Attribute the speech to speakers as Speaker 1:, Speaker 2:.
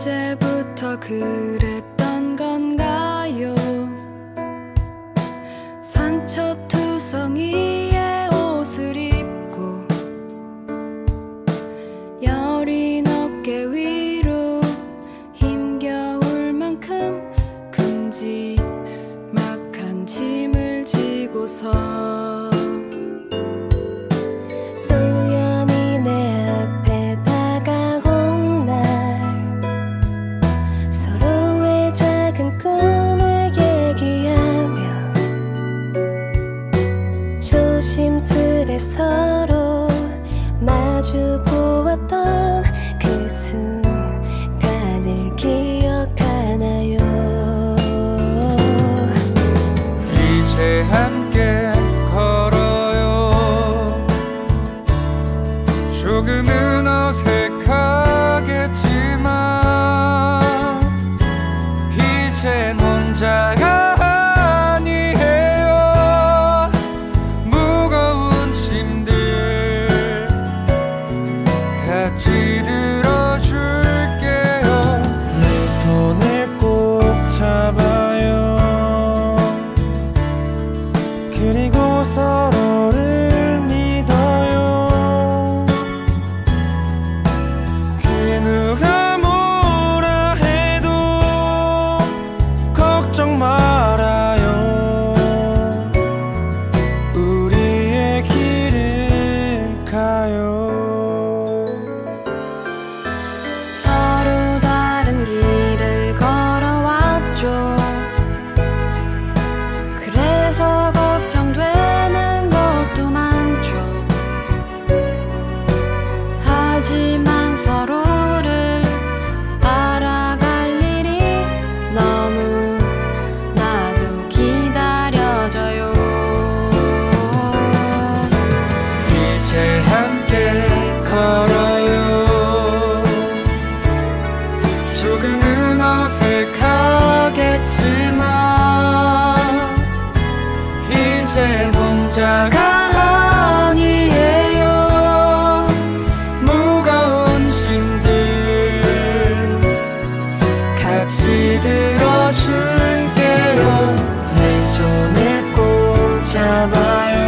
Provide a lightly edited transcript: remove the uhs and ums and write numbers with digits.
Speaker 1: 언제부터 그랬던 건가요? 상처투성이의 옷을 입고 여린 어깨 위로 힘겨울 만큼 큼지막한 짐을 지고서 서로 마주 보았던 그 순간을 기억하나요?
Speaker 2: 이제 함께 걸어요. 조금은 어색하겠지만 이젠 혼자가 같이 들어줄게요. 내 손을 꼭 잡아요. 그리고 서로를 믿어요. 그 누가 뭐라 해도 걱정 말아요. 우리의 길을 가요.
Speaker 1: 길을 걸어왔죠. 그래서 걱정되는 것도 많죠. 하지만 서로를 알아갈 일이 너무나도 기다려져요.
Speaker 2: 이제 함께 걸어요. 조금은 어색하겠지만 이제 혼자가 아니에요. 무거운 짐들 같이 들어줄게요. 내 손을 꼭 잡아요.